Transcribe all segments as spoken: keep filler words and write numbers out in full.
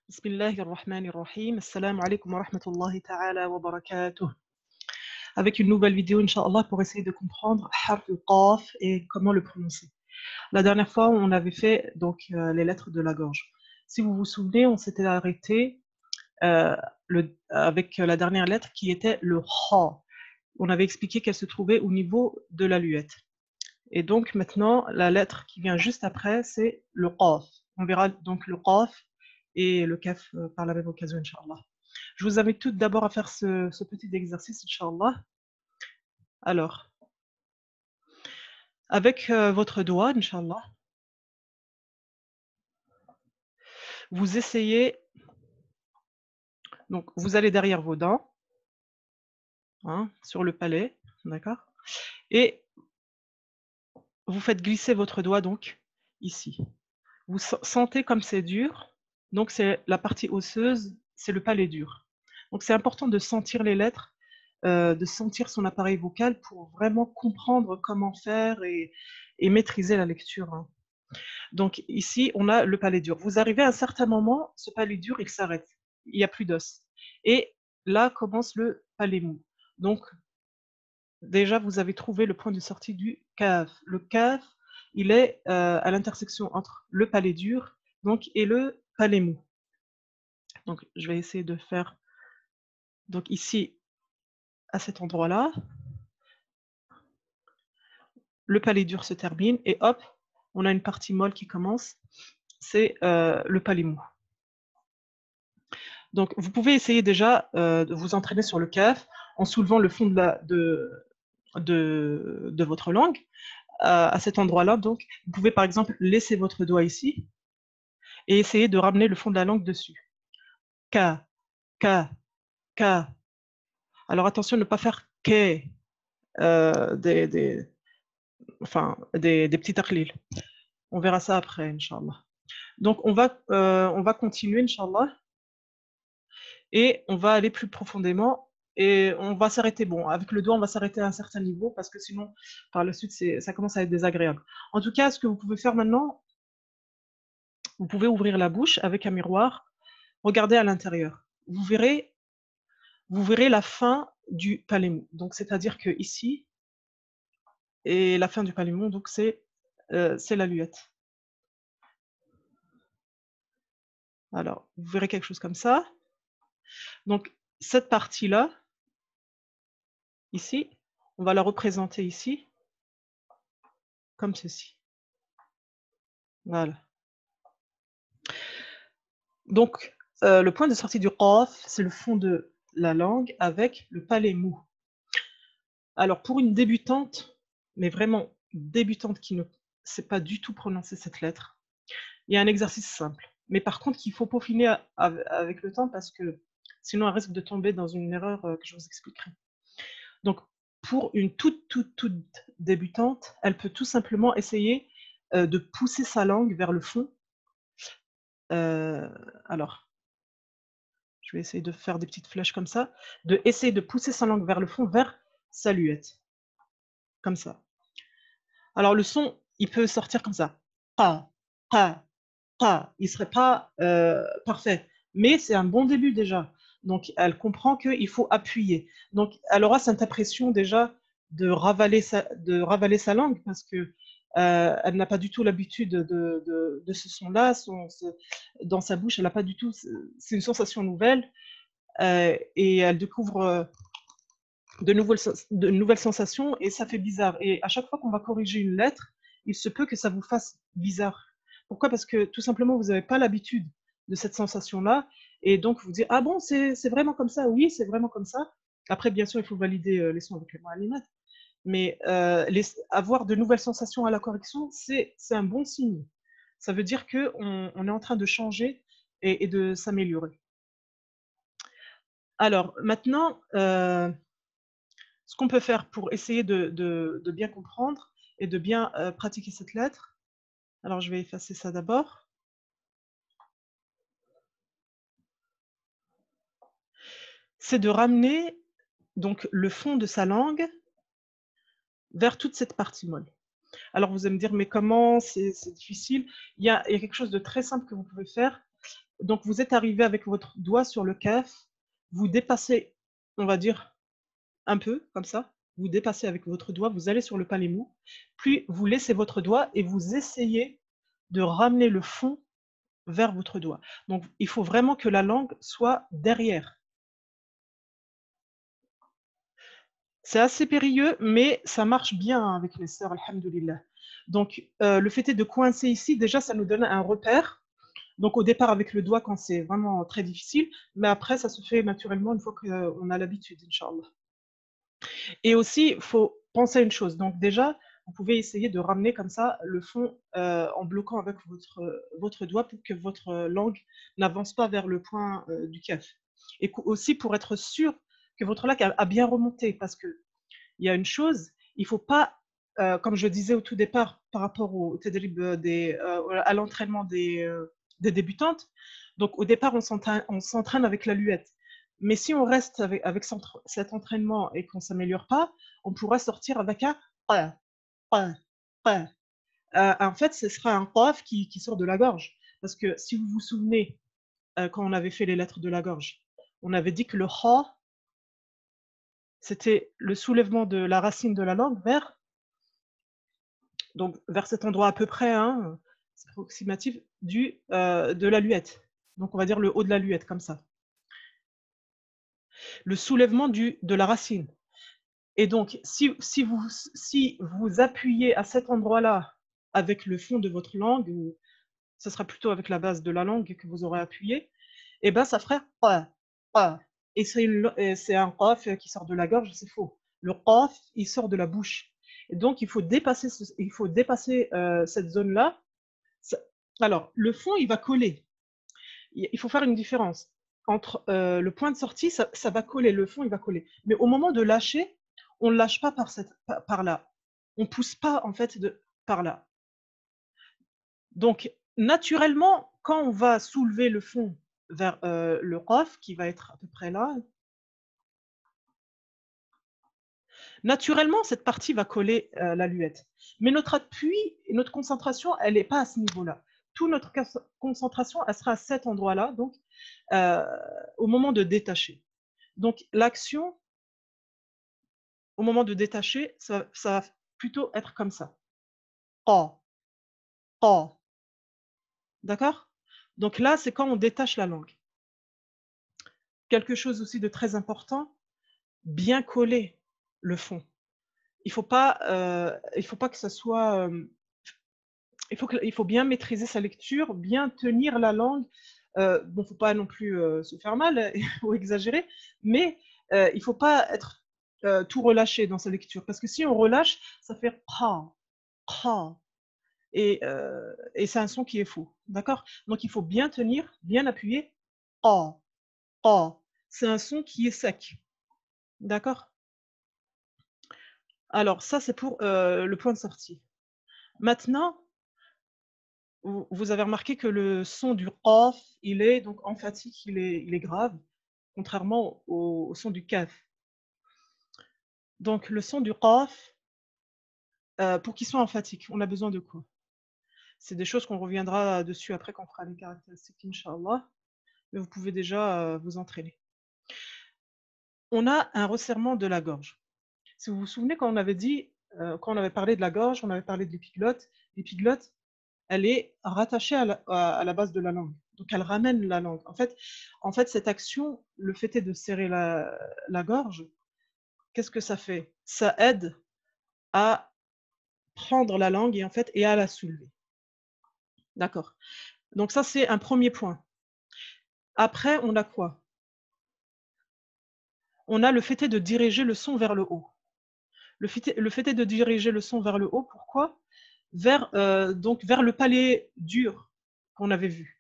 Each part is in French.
Bismillahirrahmanirrahim. Assalamu alaikum wa rahmatullahi ta'ala wa barakatuh. Avec une nouvelle vidéo, Inch'Allah, pour essayer de comprendre harf al-qaf et comment le prononcer. La dernière fois, on avait fait donc euh, les lettres de la gorge. Si vous vous souvenez, on s'était arrêté euh, le, avec la dernière lettre qui était le ha. On avait expliqué qu'elle se trouvait au niveau de la luette. Et donc maintenant, la lettre qui vient juste après, c'est le qaf. On verra donc le qaf et le kaf euh, par la même occasion, Inch'Allah. Je vous invite toutes d'abord à faire ce, ce petit exercice, Inch'Allah. Alors, avec euh, votre doigt, Inch'Allah, vous essayez, donc vous allez derrière vos dents, hein, sur le palais, d'accord? Et vous faites glisser votre doigt donc ici. Vous sentez comme c'est dur, donc c'est la partie osseuse, c'est le palais dur. Donc c'est important de sentir les lettres, euh, de sentir son appareil vocal pour vraiment comprendre comment faire et, et maîtriser la lecture, hein. Donc ici, on a le palais dur. Vous arrivez à un certain moment, ce palais dur, il s'arrête. Il n'y a plus d'os. Et là commence le palais mou. Donc déjà, vous avez trouvé le point de sortie du kaf. Le kaf, il est euh, à l'intersection entre le palais dur donc, et le palais mou. Donc, je vais essayer de faire donc ici, à cet endroit-là. Le palais dur se termine et hop, on a une partie molle qui commence. C'est euh, le palais mou. Donc, vous pouvez essayer déjà euh, de vous entraîner sur le kaf en soulevant le fond de, la, de, de, de votre langue. Euh, à cet endroit-là, donc, vous pouvez par exemple laisser votre doigt ici et essayer de ramener le fond de la langue dessus. K, K, K. Alors attention, ne pas faire K, euh, des, des, enfin, des, des petits taqlil. On verra ça après, Inch'Allah. Donc on va, euh, on va continuer, Inch'Allah, et on va aller plus profondément, et on va s'arrêter, bon, avec le doigt, on va s'arrêter à un certain niveau, parce que sinon, par la suite, ça commence à être désagréable. En tout cas, ce que vous pouvez faire maintenant, vous pouvez ouvrir la bouche avec un miroir, regardez à l'intérieur. Vous verrez, vous verrez la fin du palais mou. Donc, c'est-à-dire que ici, et la fin du palais mou, donc c'est euh, la luette. Alors, vous verrez quelque chose comme ça. Donc, cette partie-là, ici, on va la représenter ici, comme ceci. Voilà. Donc, euh, le point de sortie du qaf, c'est le fond de la langue avec le palais mou. Alors, pour une débutante, mais vraiment débutante qui ne sait pas du tout prononcer cette lettre, il y a un exercice simple. Mais par contre, qu'il faut peaufiner à, à, avec le temps parce que sinon, elle risque de tomber dans une erreur euh, que je vous expliquerai. Donc, pour une toute, toute, toute débutante, elle peut tout simplement essayer euh, de pousser sa langue vers le fond. Euh, alors, je vais essayer de faire des petites flèches comme ça, de essayer de pousser sa langue vers le fond, vers sa luette. Comme ça. Alors, le son, il peut sortir comme ça. Pa, pa, pa. Il ne serait pas euh, parfait, mais c'est un bon début déjà. Donc, elle comprend qu'il faut appuyer. Donc, elle aura cette impression déjà de ravaler sa, de ravaler sa langue parce que euh, elle n'a pas du tout l'habitude de, de, de ce son-là. Son, ce, dans sa bouche, elle n'a pas du tout. C'est une sensation nouvelle euh, et elle découvre euh, de, nouvelles, de nouvelles sensations et ça fait bizarre. Et à chaque fois qu'on va corriger une lettre, il se peut que ça vous fasse bizarre. Pourquoi? Parce que tout simplement, vous n'avez pas l'habitude de cette sensation-là. Et donc, vous dites, ah bon, c'est vraiment comme ça? Oui, c'est vraiment comme ça. Après, bien sûr, il faut valider euh, les sons avec les mu'allimat. Mais euh, les, avoir de nouvelles sensations à la correction, c'est un bon signe. Ça veut dire qu'on on est en train de changer et, et de s'améliorer. Alors, maintenant, euh, ce qu'on peut faire pour essayer de, de, de bien comprendre et de bien euh, pratiquer cette lettre, alors je vais effacer ça d'abord. C'est de ramener donc le fond de sa langue vers toute cette partie molle. Alors vous allez me dire, mais comment? C'est difficile. Il y, a, il y a quelque chose de très simple que vous pouvez faire. Donc, vous êtes arrivé avec votre doigt sur le kaf, vous dépassez, on va dire, un peu, comme ça. Vous dépassez avec votre doigt, vous allez sur le palais mou, puis vous laissez votre doigt et vous essayez de ramener le fond vers votre doigt. Donc, il faut vraiment que la langue soit derrière. C'est assez périlleux, mais ça marche bien avec les sœurs, alhamdoulilah. Donc, euh, le fait est de coincer ici, déjà, ça nous donne un repère. Donc, au départ, avec le doigt, quand c'est vraiment très difficile, mais après, ça se fait naturellement une fois qu'on a l'habitude, Inch'Allah. Et aussi, il faut penser à une chose. Donc, déjà, vous pouvez essayer de ramener comme ça le fond euh, en bloquant avec votre, votre doigt pour que votre langue n'avance pas vers le point euh, du kaf. Et aussi pour être sûr que votre langue a, a bien remonté, parce que il y a une chose, il ne faut pas, euh, comme je disais au tout départ, par rapport au tadrib des, euh, à l'entraînement des, euh, des débutantes, donc au départ, on s'entraîne avec la luette. Mais si on reste avec, avec cet entraînement et qu'on ne s'améliore pas, on pourra sortir avec un euh, euh, euh. Euh, en fait, ce sera un qaf qui, qui sort de la gorge. Parce que si vous vous souvenez, euh, quand on avait fait les lettres de la gorge, on avait dit que le ha, c'était le soulèvement de la racine de la langue vers, donc vers cet endroit à peu près, hein, c'est approximatif, du, euh, de la luette. Donc on va dire le haut de la luette, comme ça. Le soulèvement du, de la racine. Et donc, si, si, vous, si vous appuyez à cet endroit-là avec le fond de votre langue, ou ce sera plutôt avec la base de la langue que vous aurez appuyé, et ben ça ferait pa, pa. Et c'est un qaf qui sort de la gorge, c'est faux. Le qaf, il sort de la bouche. Et donc, il faut dépasser, ce, il faut dépasser euh, cette zone-là. Alors, le fond, il va coller. Il faut faire une différence. Entre euh, le point de sortie, ça, ça va coller, le fond, il va coller. Mais au moment de lâcher, on ne lâche pas par, cette, par, par là. On ne pousse pas, en fait, de, par là. Donc, naturellement, quand on va soulever le fond vers euh, le qaf, qui va être à peu près là, naturellement, cette partie va coller euh, la luette. Mais notre appui et notre concentration, elle n'est pas à ce niveau-là. Toute notre concentration, elle sera à cet endroit-là, donc euh, au moment de détacher. Donc, l'action, au moment de détacher, ça, ça va plutôt être comme ça. Oh, oh. D'accord? Donc là, c'est quand on détache la langue. Quelque chose aussi de très important, bien coller le fond. Il ne faut, euh, faut pas que ça soit... Euh, il, faut que, il faut bien maîtriser sa lecture, bien tenir la langue. Euh, bon, il ne faut pas non plus euh, se faire mal ou exagérer, mais euh, il ne faut pas être euh, tout relâché dans sa lecture. Parce que si on relâche, ça fait pa, pa. Et, euh, et c'est un son qui est faux. D'accord? Donc il faut bien tenir, bien appuyer. Pa, pa. C'est un son qui est sec. D'accord? Alors, ça, c'est pour euh, le point de sortie. Maintenant, vous, vous avez remarqué que le son du qaf, il est donc emphatique, il est, il est grave, contrairement au, au son du kaf. Donc, le son du qaf, euh, pour qu'il soit emphatique, on a besoin de quoi? C'est des choses qu'on reviendra dessus après quand on fera les caractéristiques, Inch'Allah. Mais vous pouvez déjà euh, vous entraîner. On a un resserrement de la gorge. Si vous vous souvenez, quand on avait dit, euh, quand on avait parlé de la gorge, on avait parlé de l'épiglotte. L'épiglotte, elle est rattachée à la, à la, base de la langue. Donc, elle ramène la langue. En fait, en fait cette action, le fait est de serrer la, la gorge, qu'est-ce que ça fait? Ça aide à prendre la langue et, en fait, et à la soulever. D'accord. Donc, ça, c'est un premier point. Après, on a quoi? On a le fait est de diriger le son vers le haut. Le fait, est, le fait est de diriger le son vers le haut. Pourquoi? Vers, euh, donc, vers le palais dur qu'on avait vu.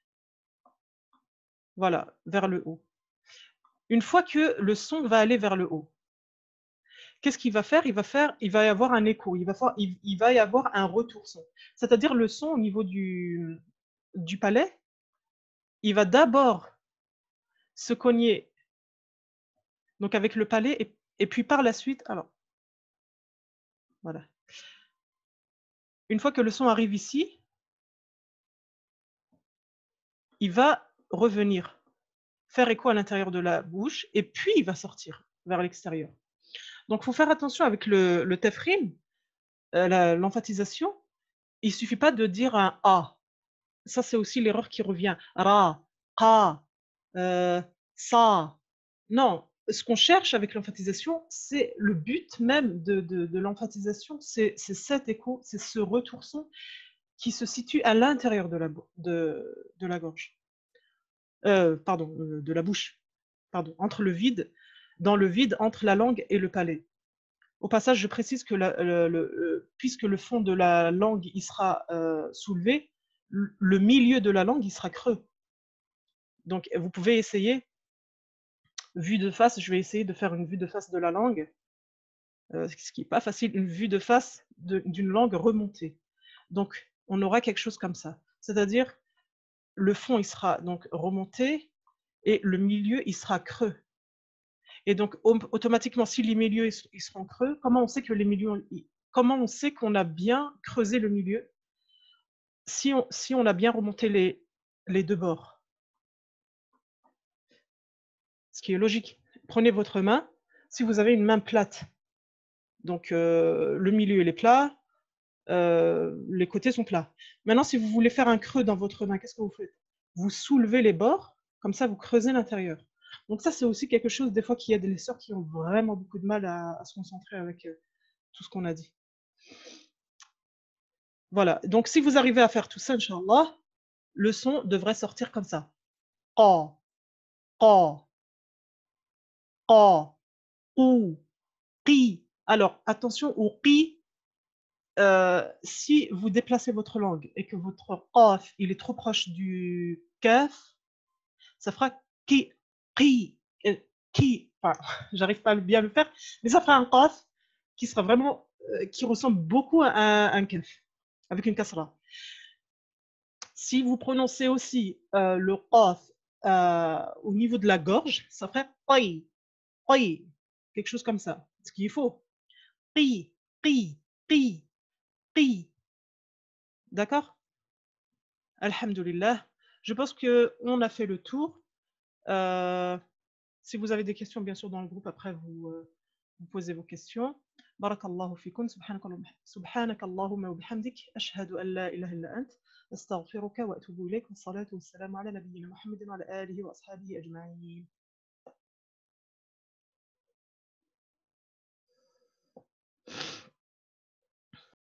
Voilà, vers le haut. Une fois que le son va aller vers le haut, qu'est-ce qu'il va faire? Il va faire, il va y avoir un écho, il va, faire, il, il va y avoir un retour son. C'est-à-dire le son au niveau du, du palais, il va d'abord se cogner donc avec le palais et, et puis par la suite, alors, voilà. Une fois que le son arrive ici, il va revenir, faire écho à l'intérieur de la bouche et puis il va sortir vers l'extérieur. Donc, il faut faire attention avec le le tafkhim, heu, la l'emphatisation. Il suffit pas de dire un A. Ça, c'est aussi l'erreur qui revient. Ra, qa, heu, sa. Non, ce qu'on cherche avec l'emphatisation, c'est le but même de de de l'emphatisation, c'est c'est cet écho, c'est ce retour son qui se situe à l'intérieur de la bou de de la gorge. Heu, pardon, heu, de la bouche. Pardon, entre le vide, dans le vide entre la langue et le palais. Au passage, je précise que la le le, heu, puisque le fond de la langue, il sera, heu, soulevé, l le milieu de la langue, il sera creux. Donc vous pouvez essayer, vue de face, je vais essayer de faire une vue de face de la langue, heu, ce qui est pas facile, une vue de face de d'une langue remontée. Donc on aura quelque chose comme ça. C'est-à-dire, le fond, il sera donc remonté et le milieu, il sera creux. Et donc aum automatiquement, si les milieux, ils ils seront creux, comment on sait que les milieux, ils comment on sait qu'on a bien creusé le milieu? Si on si on a bien remonté les les deux bords. Ce qui est logique. Prenez votre main, si vous avez une main plate, donc heu, le milieu il est plat, heu, les côtés sont plats. Maintenant, si vous voulez faire un creux dans votre main, qu'est-ce que vous faites? Vous soulevez les bords, comme ça vous creusez l'intérieur. Donc ça, c'est aussi quelque chose des fois qu'il y a des sœurs qui ont vraiment beaucoup de mal à à se concentrer avec, heu, tout ce qu'on a dit. Voilà, donc si vous arrivez à faire tout ça, Inch'Allah, le son devrait sortir comme ça. Qa, qa, qa, ou, qi. Alors attention au qi, heu, si vous déplacez votre langue et que votre qaf, il est trop proche du kaf, ça fera qui, qui, et qui, enfin, j'arrive pas à bien le faire, mais ça fera un qaf qui sera vraiment, heu, qui ressemble beaucoup à un un kaf, avec une kasra. Si vous prononcez aussi, heu, le qaf, heu, au niveau de la gorge, ça ferait qi, qi, quelque chose comme ça, ce qu'il faut. Qi, qi, qi, qi. D'accord? Alhamdulillah. Je pense qu'on a fait le tour. Heu, si vous avez des questions, bien sûr, dans le groupe, après vous, heu, vous posez vos questions. Barakallahu fikoum, subhanakallah subhanakallahumma wa bihamdik, ashhadu an la ilaha illa ant, astaghfiruka wa atubu ilayk, wassalatu wassalamu ala nabiyyina Muhammadin wa ala alihi wa ashabihi ajma'in.